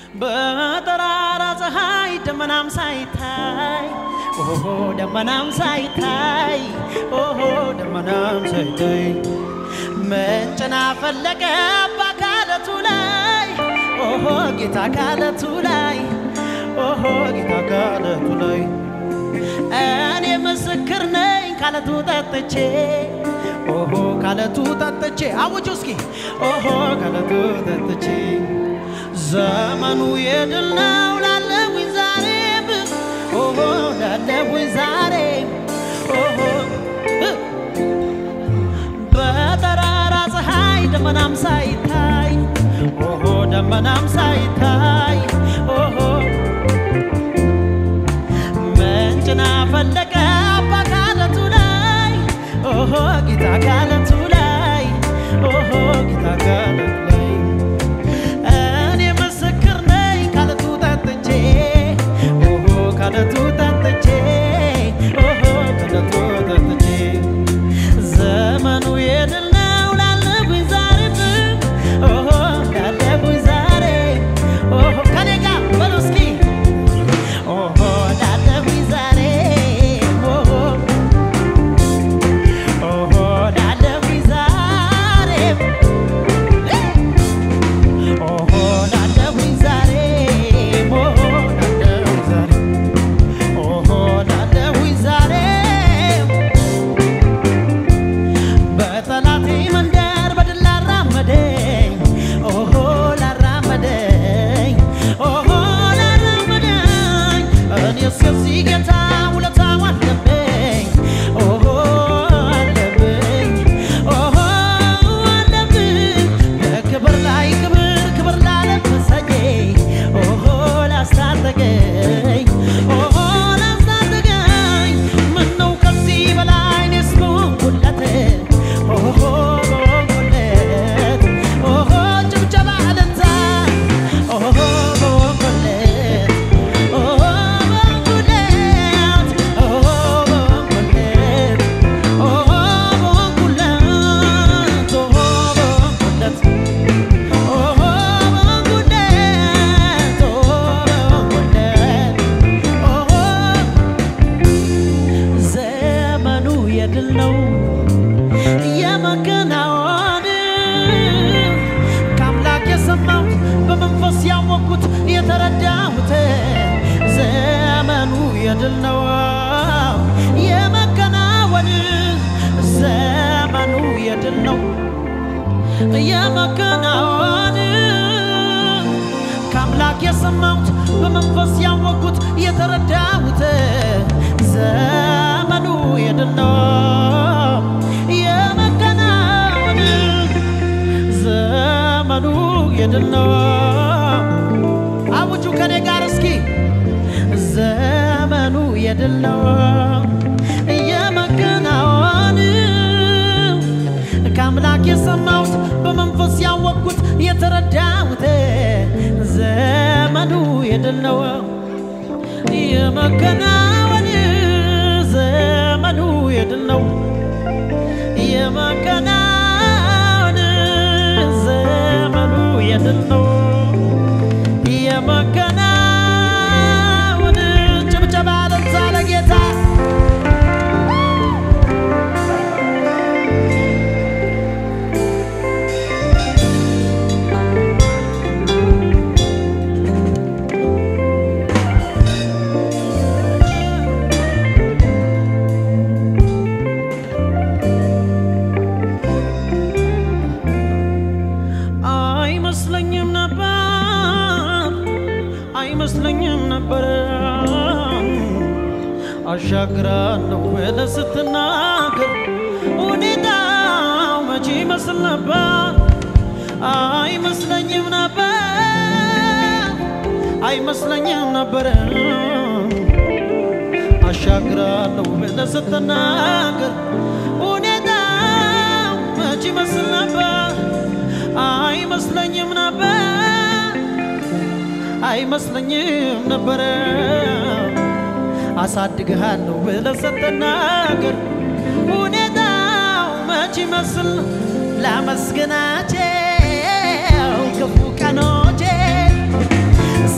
በጠራራ ፀሐይ ደመናም ሳይታይ ኦሆ ደመናም ሳይታይ ኦሆ ደመናም ሳይታይ ምንጭና ፈለቀ በአካለቱ ላይ ኦሆ ጌታ ካለቱ ላይ ኦሆ ጌታ ካለቱ ላይ እኔ ምስክር ነኝ ካለቱ ጠጥቼ ኦሆ ካለቱ ጠጥቼ አውጁ እስኪ ኦሆ ካለቱ ጠጥቼ ዘመኑ የድል ነው ላለሁኝ ዛሬም ኦሆ ላለሁኝ ዛሬም ኦሆ በጠራራ ፀሐይ ደመናም ሳይታይ ኦሆ ደመናም ሳይታይ ኦሆ ምንጭና ፈለቀ በአካለቱ ላይ ኦሆ ጌታ ካለቱ ላይ ኦሆ ጌታ ካለቱ ላይ እኔ ምስክር ነኝ ካለቱ ጠጥቼ ኦሆ ካለቱ ጠጥቼ ኦሆ ካለቱ ጠጥቼ ዘመኑ የድል ነው ላለሁኝ ዛሬም ኦሆ ላለሁኝ ዛሬም ኦሆ ከኔ ጋር በሉ እስኪ ኦሆ ላለሁኝ ዛሬም ኦሆ ኦሆ ላለሁኝ ዛሬም ኦሆ ላለሁኝ ዛሬም ኦሆ ላለሁኝ ዛሬም ኦሆ ላለሁኝ ዛሬም በጠላቴ መንደር በድል ላራመደኝ ኦሆ ላራመደኝ ኦሆ ላራመደኝ እኔስ የዚህ ጌታ ውለታው አለብኝ ኦሆ አለብኝ ኦሆ አለብኝ ለክብር ላይ ክብር ክብር ላለበሰኝ ኦሆ ላስታጠቀኝ ኦሆ ላስታጠቀኝ ምነው ከዚህ በላይ እኔስ በሆንኩለት ኦሆ በሆንኩለት ኦሆ ጭብጨባ እልልታ ኦሆ በሆንኩለት ኦሆ በሆንኩለት ኦሆ በሆንኩለት ኦሆ በሆንኩለት ኦሆ በሆንኩለት ኦሆ በሆንኩለት ኦሆ በሆንኩለት ኦሆ ዘመኑ የድል ነው የመከናወን ከአምላክ የሰማሁት በመንፈስ ያወቅኩት የተረዳሁት ዘመኑ የድል ነው የመከናወን ዘመኑ የድል ነው የመከናወን ከአምላክ የሰማሁት በመንፈስ ያወቅኩት የተረዳሁት ዘመኑ የድል ነው የመከናወን ዘመኑ የድል ነው አውጁ ከኔ ጋር እስኪ ዘመኑ የድል ነው የመከናወን ከአምላክ የሰማሁት በመንፈስ ያወቅኩት የተረዳሁት ዘመኑ የድል ነው የመከናወን ዘመኑ የድል ነው የመከናወን ዘመኑ የድል ነው የመከናወን ጭብጨባ ለዛ ለጌታ አይመስለኝም ነበር አሻግራለሁ ብለህ ስትናገር ሁኔታው መቼ ይመስል ነበር አይመስለኝም ነበር አሻግራለሁ ብለህ ስትናገር ሁኔታው መቼ ይመስል ነበር አይመስለኝም ነበር አሳድግሃለሁ ብለህ ስትናገር ሁኔታው መቼ ይመስል ላመስግናቸው ክፉ ቀኖቼ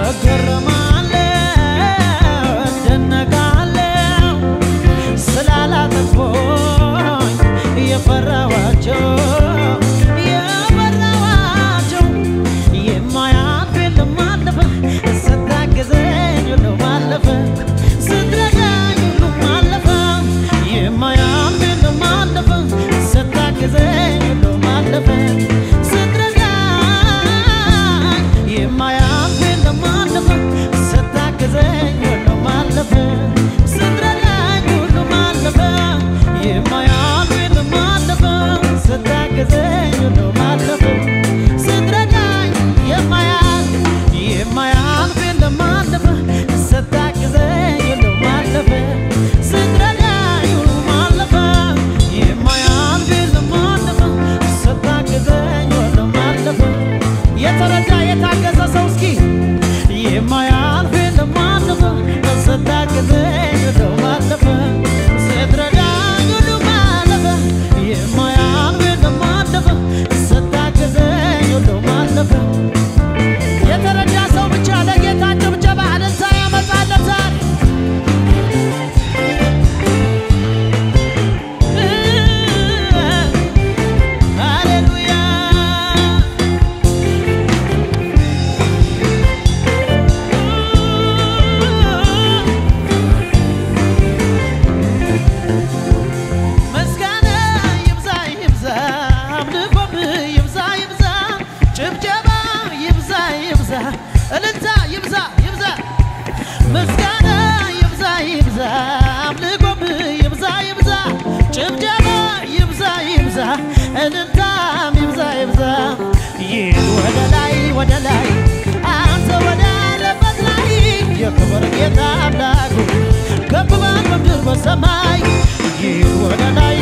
እገረማለሁ እደነቃለሁ ስላላጠፉኝ የፈራኋቸው የማያልፍ የለም አለፈ ስታግዘኝ ሁሉም አለፈ ስትረዳኝ ሁሉም አለፈ የማያልፍ የለም አለፈ ስታግዘኝ ሁሉም አለፈ ስትረዳኝ የማያልፍ የለም አለፈ ስታግዘኝ ሁሉም አለፈ ስትረዳኝ ሁሉም አለፈ የማያልፍ የለም አለፈ ስታግዘኝ ሁሉም አለፈ ስትረዳኝ የማያልፍ የለም አለፈ ስታግዘኝ ሁሉም አለፈ ስትረዳኝ ሁሉም አለፈ የማያልፍ የለም አለፈ ስታግዘኝ ሁሉም አለፈ የተረዳ የታገዘ ሰው እስኪ የማያልፍ የለም አለፈ ስታግዘኝ ሁሉም አለፈ ስትረዳኝ ሁሉም አለፈ የማያልፍ የለም አለፈ ስታግዘኝ ሁሉም አለፈ የተረዳ ሰው ብቻ ለጌታ ጭብጨባ እልልታ ያመጣለታል። ሃሌሉያ ምስጋና ይብዛ ይብዛ አምልኮም ይብዛ ይብዛ ጭብጨባ ይብዛ ይብዛ እልልታ ይብዛ ይብዛ ምስጋና ይብዛ ይብዛ አምልኮም ይብዛ ይብዛ ጭብጨባ ይብዛ ይብዛ እልልታም ይብዛ ይብዛ ይህ ወደ ላይ አንተ ወዳለበት ላይ የክብር ጌታ አምላኩ ከፍ በል በምድር በሰማይ ይህ ወደ ላይ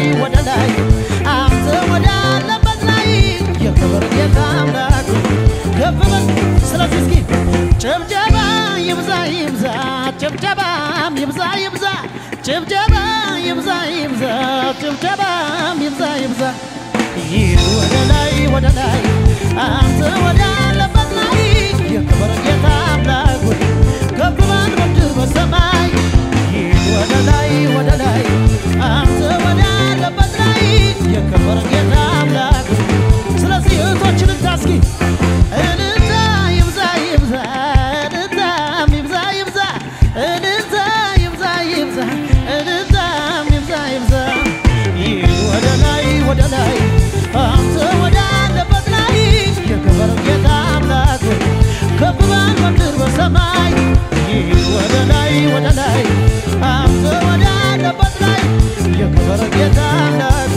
አንተ ወዳለበት ላይ የክብር ጌታ አምላኩ ከፍ በል ስለዚህ እስኪ ጭብጨባ ይብዛ ይብዛ ጭብጨባም ይብዛ ይብዛ ጭብጨባ ይብዛ ይብዛ ጭብጨባም ይብዛ ይብዛ ይህ ወደ ላይ አንተ ወዳለበት ላይ የክብር ጌታ አምላኩ ከፍ በል በምድር በሰማይ ይህ ወደ ላይ አንተ ወዳለበት ላይ የክብር ጌታ አምላኩ ስለዚህ እህቶችን ታስኪ እልልታ ይብዛ ይብዛ እልልታም ይብዛ ይብዛ እልልታ ይብዛ ይብዛ እልልታም ይብዛ ይብዛ ይህ ወደ ላይ አንተ ወዳለበት ላይ የክብር ጌታ አምላኩ ከፍ በል በምድር በሰማይ ይህ ወደ ላይ አንተ ወዳለበት ላይ የክብር ጌታ አምላኩ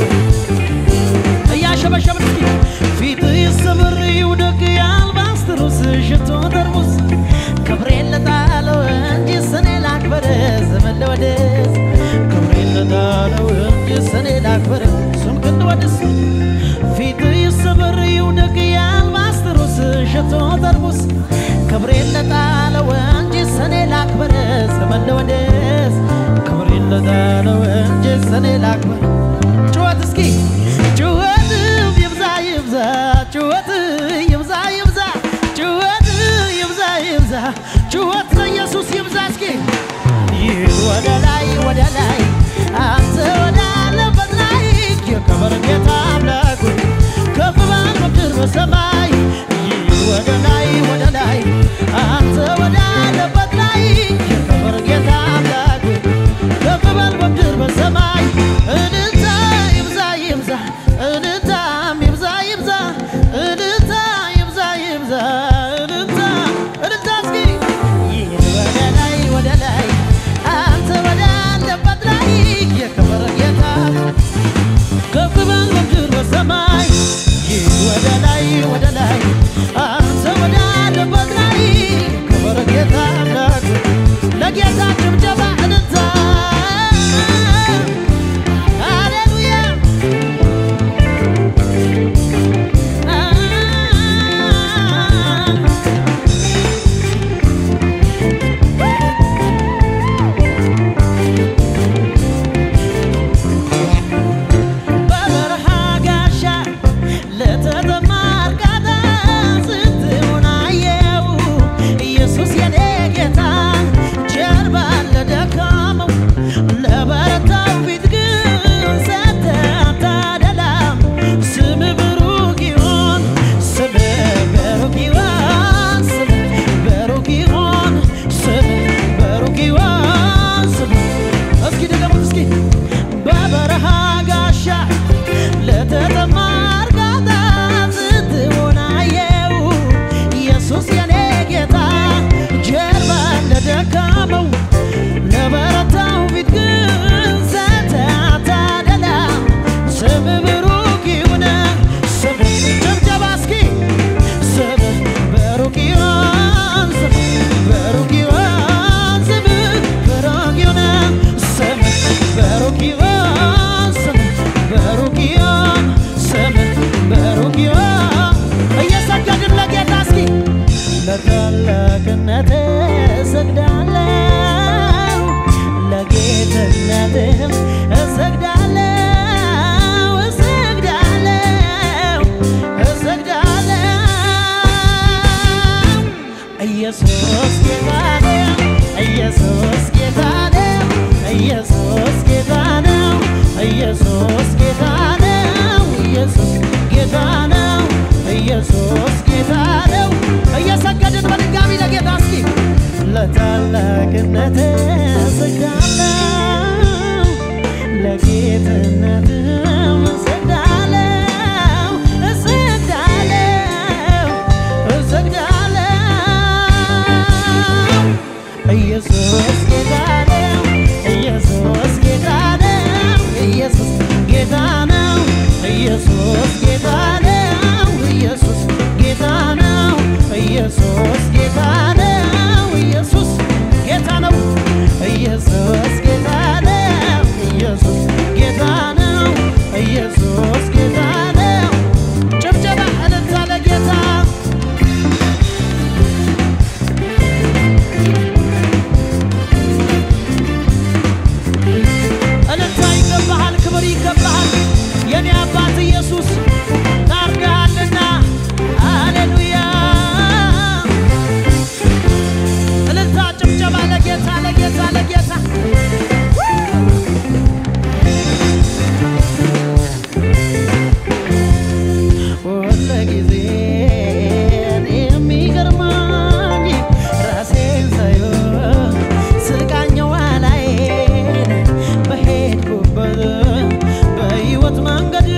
እያሸበሸብን እስኪ ፊት ይሰብር ይውደቅ የአልባስጥሮስ ሽቶ ጠርሙስ ክብሬን ለጣለው እንጂ እኔ ላክብር ዘመን ለወደስ ክብሬን ለጣለው እንጂ እኔ ላክብር እሱን ክንድ ወደስ ፊት ይሰብር ይውደቅ የአልባስጥሮስ ሽቶ ጠርሙስ ክብሬን ለጣለው እንጂ እኔ ላክብር ዘመን ለወደስ ክብሬን ለጣለው እንጂ እኔ ላክብር ጩኸት እስኪ ጩኸት ይብዛ ይብዛ ጩኸት ይብዛ ይብዛ ጩኸት ይብዛ ይብዛ ጩኸት ለኢየሱስ ይብዛ እስኪ ይህ ወደ ላይ አንተ ወዳለበት ላይ የክብር ጌታ አምላኩ ከፍ በል በምድር በሰማይ ይህ ወደ ላይ አንተ ወዳለበት ላይ የክብር ጌታ አምላኩ ከፍ በል በምድር በሰማይ እልልታ ይብዛ ይብዛ እልልታም ይብዛ ይብዛ እልልታ ይብዛ ይብዛ እልልታ እስኪ ይህ ወደ ላይ አንተ ወዳለበት ላይ የክብር ጌታ ከፍ በል በምድር በሰማይ ይህ ወደ ላይ አንተ ወዳለበት ላይ የክብር ጌታ አምላኩ ለጌታ ጭብጨባ እልልታ ሃሌሉያ ለተጠማ እርካታ ስትሆን አየው ኢየሱስ ለደግነት ሰግዳለሁ ለጌትነት ሰግዳለሁ ኢየሱስ ጌታ ነው ኢየሱስ ጌታ ነው ኢየሱስ ጌታ ነው ኢየሱስ ጌታ ነው ኢየሱስ ጌታ ነው ኢየሱስ ጌታ ነው ኢየሱስ ጌታ ነው ኢየሱስ ጌታ ነው ኢየሱስ ጌታ ነው ኢየሱስ ጌታ ነው ጭብጨባ እልልታ ለጌታ እልልታ ይገባሃል ክብር ይገባሃል የኔ አባት ኢየሱስ ታርዳልና ሃሌሉያ እልልታ ጭብጨባ ለጌታ ለጌታ ለጌታ ሁሉ ጊዜ የሚገርመኝ ራሴን ሳየው ስቃኘው አላዬን በሄድኩበት በሕይወት መንገድ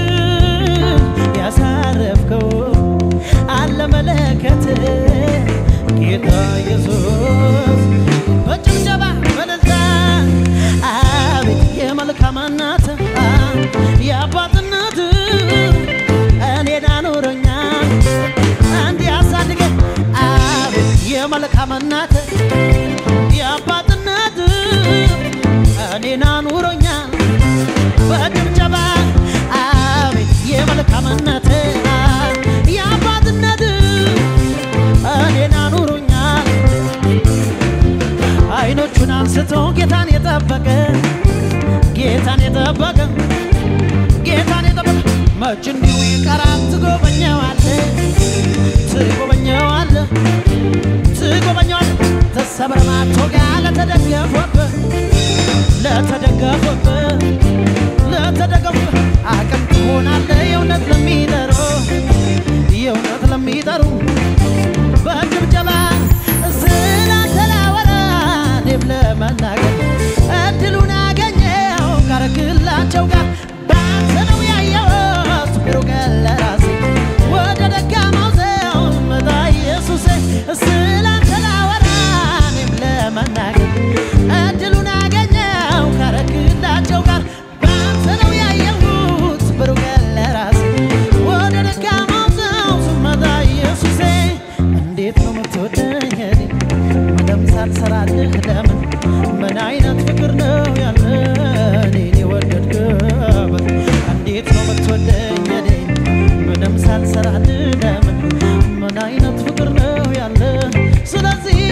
ያሳረፍከው አለ መለከት ጌታ ኢየሱስ በጭብጨባ በእልልታ አቤት የመልካምነት የአባትነት እኔን አኖረኛል እንዲያሳድገኝ አቤት የመልካምነት የአባትነት እኔን አኖረኛል በጭብጨባ አቤት የመልካምነት የአባትነት እኔን አኖረኛል አይኖቹን አንስቶ ጌታን የጠበቀ ጌታን የጠበቀ ጌታን የጠበቀ መች እንዲሁ ይቀራል ትጎበኘዋለህ ትጎበኘዋለህ ትጎበኘዋለህ ተሰብረ ማቶጋ ለተደገፈበት ለተደገፈበት አቅም ትሆናለህ የእውነት ለሚጠሩ በጭብጨባ ስላንተ ላወራ እኔም ለመናገር እድሉን አገኘው ካረክላቸው ጋር ባንተ ነው ያየሁት ብሩክ ለራሴ ወደ ደካማው ሰው መጣ ኢየሱሴ ስላንተ ላወራ እኔም ለመናገር እድሉን አገኘው ካረክላቸው ጋር ባንተ ነው ያየሁት ብሩክ ለራሴ ወደ ደካማው ሰው መጣ ኢየሱሴ እንዴት ነው የምትወደኝ ምንም ሳልሰራልህ ለምን ምን አይነት ፍቅር ነው ያለ እኔን የወደድክበት እንዴት ነው የምትወደኝ ምንም ሳልሰራልህ ለምን ምን አይነት ፍቅር ነው ያለ ስለዚህ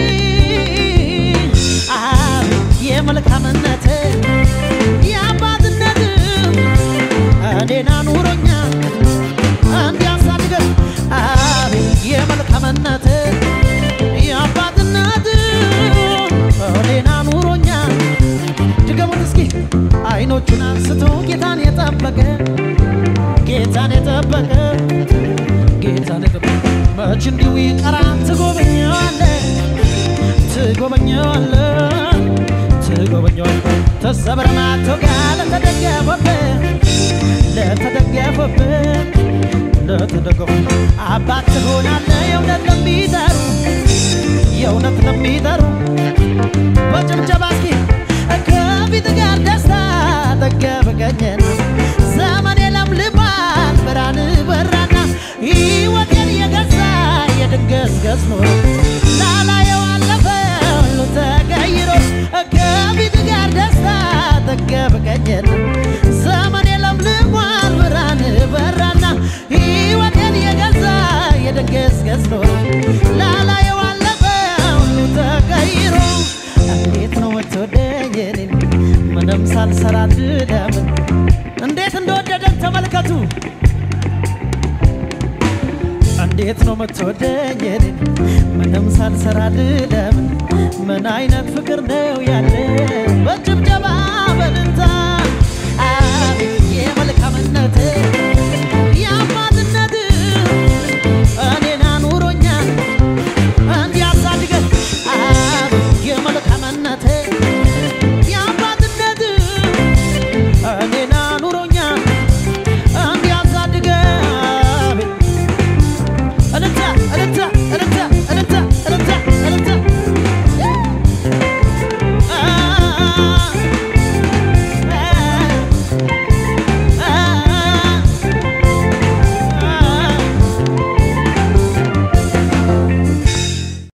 የመልካምነት የአባትነት እኔን አኑሮኛል እንዲያሳድገኝ አቤት የመልካምነት የአባትነት እኔን አኑሮኛል ድገሙት እስኪ አይኖቹን አንስቶ ጌታን የጠበቀ ጌታን የጠበቀ ጌታን የጠበቀ መች እንዲሁ ይቀራል ትጎበኘዋለህ ተሰብረ ማቶጋ ለተደገፈበት አባት ትሆናለህ የእውነት ለሚጠሩ በጭብጨባ እስኪ ከፊት ጋር ደስታ ጠገብቀኝና ዘመኔ ለምልሟል ብርሃን በራና ሕይወቴን የገዛ የድንገዝገዝ ኖሮ ላላየው አለፈ ሁሉ ተቀይሮ ከፊት ጋር ደስታ ጠገብቀኝና ዘመኔ ለምልሟል ብርሃን በራና ሕይወቴን የገዛ የድንገዝገዝ ኖሮ ላላየው አለፈ ሁሉ ተቀይሮ እንዴት ነው የምትወደኝ ምንም ሳልሰራልህ ለምን እንዴት እንደወደደን ተመልከቱ እንዴት ነው የምትወደኝ ምንም ሳልሰራልህ ለምን ምን አይነት ፍቅር ነው ያለ